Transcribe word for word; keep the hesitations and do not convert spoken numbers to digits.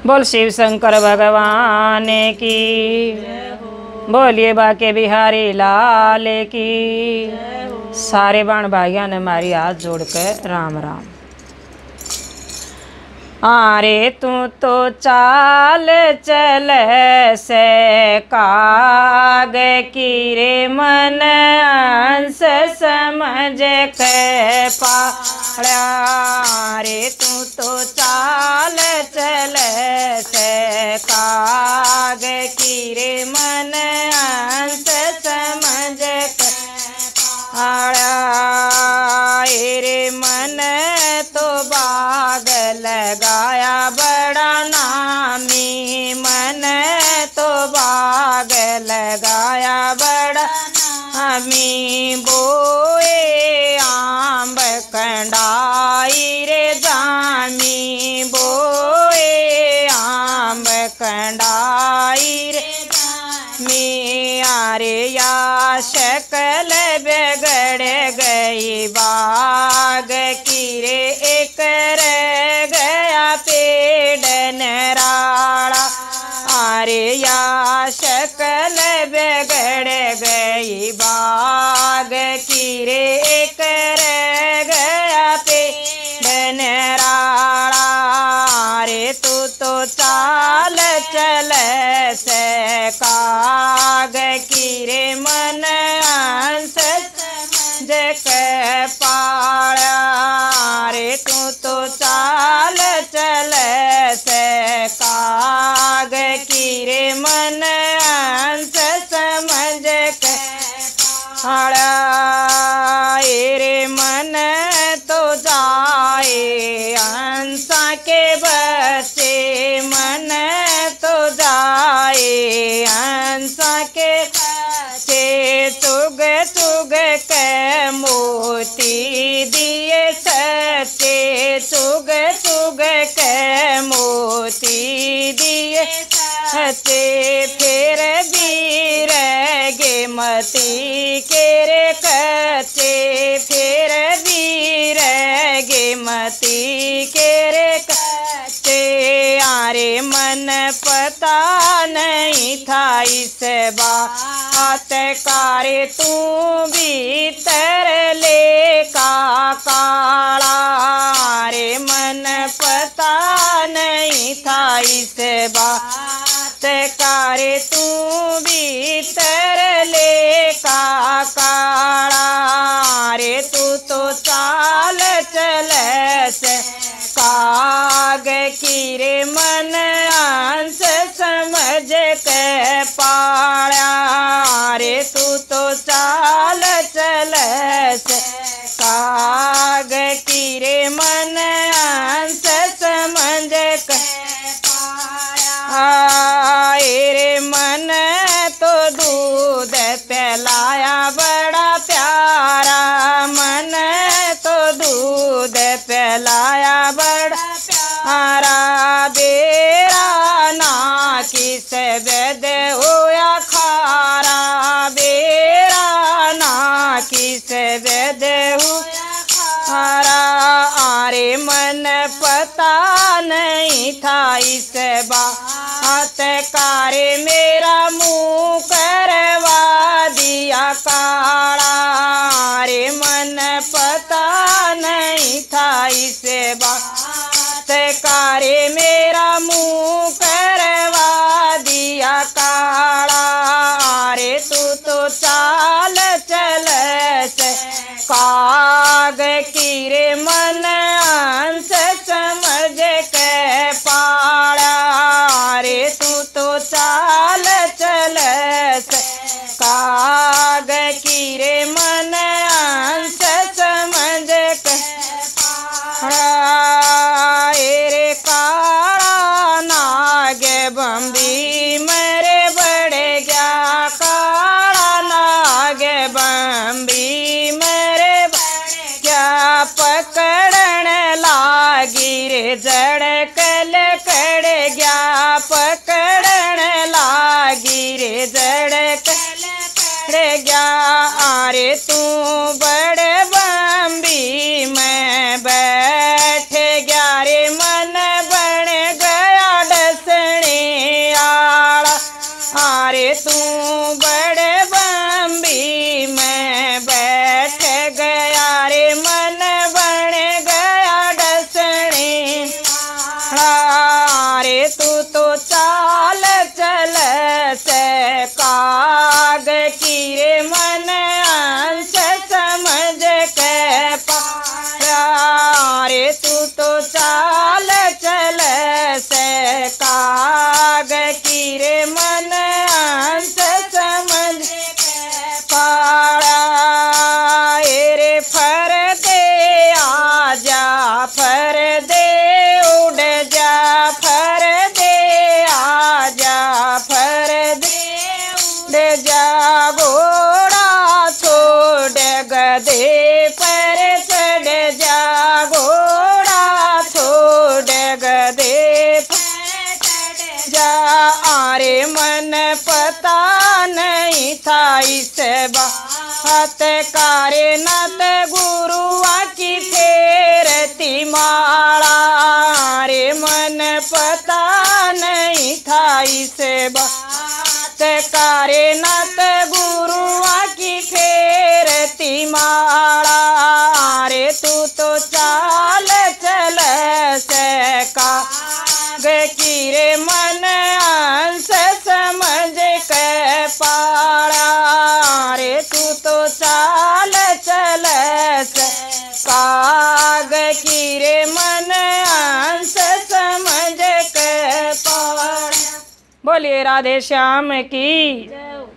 बोल शिव शंकर भगवान की, बोलिए बाके बिहारी लाल की। सारे बाण भाइयों ने मारी हाथ जोड़कर राम राम। आरे तू तो चाल चल से काग की रे मन अंश समझ के पाड़ा। रे तू तो चाल चल से काग की रे मन अंश समझ के पाड़ा। रे मन तो बाग लगाया बड़ा नामी, मन तो बाग लगाया बड़ा नामी। बोए आंब कंडाई रे जामी, बोए आंब कंडाई रे जामी। आरे या शक्ल बिगड़ गई बाग की रे, एक रह गया पेड़ नराड़ा। आरे या शक्ल बिगड़ गई बाग की रे, एक रह गया पेड़ नराड़ा। रे तू तो चाल चल से काग की रे मन अंश जक पाड़ा। रे तू तो चाल चल से काग की रे मन अंश समझ के पाड़ा। रे मन तो जाए अंसा के बच्चे, मन तो जाए अंसा के बच्चे। चुग चुग के मोती दिए सच्चे, चुग चुग के मोती दिए सच्चे। फिर भी रगे मती के रे कच्चे, फिर भी रगे मती के रे कच्चे। आरे मन पता नहीं था इस बात का रे, तू भीतर ले का काला। रे मन पता नहीं था इस बात का रे, तू भीतर ले का काला। रे तू तो चाल चल से काग की रे मन अंश समझ के पाड़ा। रे तू तो चाल चल से काग की रे मन अंश समझ के पाड़ा। रे मन तो दूध पिलाया बड़ा प्यारा, मन तो दूध पिलाया बड़ा प्यारा। बेरा ना किस वेद होया खारा, बेरा ना किस वेद होया खारा। आरे मन पता नहीं था इस बात का रे, मेरा मुँह करवा दिया काला। रे मन पता नहीं था इस बात का रे, मेरा मुँह करवा दिया काला। रे तू तो चाल चल से काग की रे मन अंश समझ के पाड़ा। रे तू तो चाल चल से काग की रे मन अंश समझ के पाड़ा। रे काला नाग बम्बी मेरे बड़े गया, काला नाग बम्बी मेरे बड़े गया। पक रे तू तो चाल चल से काग की रे मन अंश समझ के पारा रे तू तो चाल चल से काग की रे मन अंश समझ के पारा रे फर दे आजा फर दे उड़ जा फर दे आजा फर दे उड़ जा घोड़ा छोड़ गधे पर चढ़ जा घोड़ा छोड़ गधे पर चढ़ जा आरे मन पता नहीं था इस बात कारे नत गुरुआ की फेरती माला रे मन पता नहीं था इस बात कारे नत गुरुआ की फेरती माला रे तू तो चाल चल से काग की रे मन अंश समझ के पाड़ा रे तू तो चाल चल से काग की रे मन अंश समझ के पाड़ा। बोलिए राधे श्याम की।